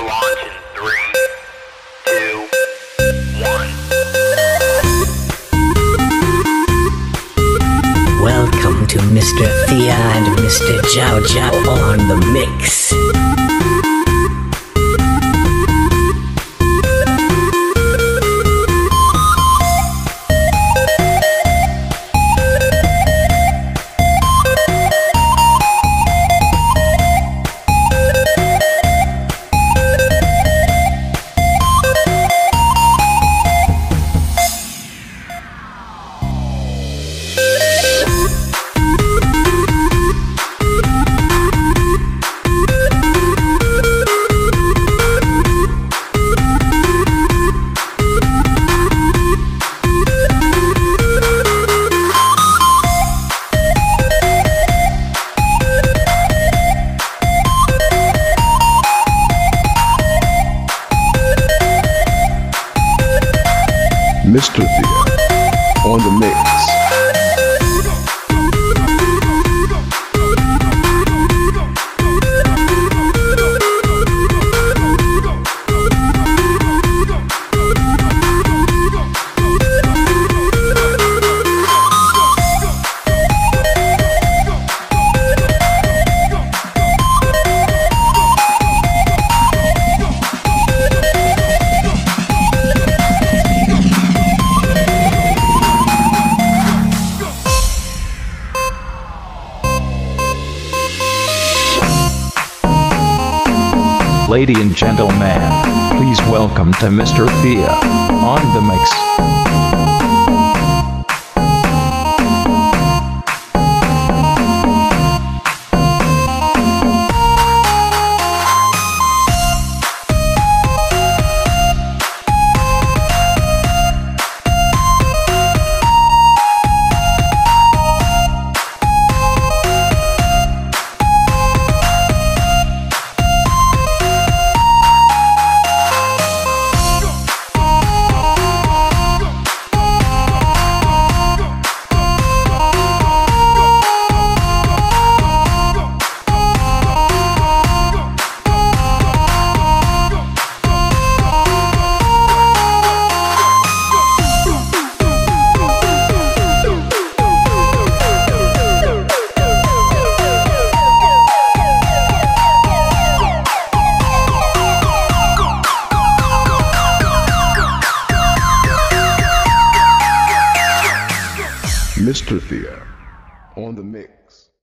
launch in 3, 2, 1. Welcome to Mr. Thea and Mr. Chav Chav on the mix. Mr. Thea on the mix. Ladies and gentlemen, please welcome to Mr. Thea on the mix. Mr. Thea on the mix.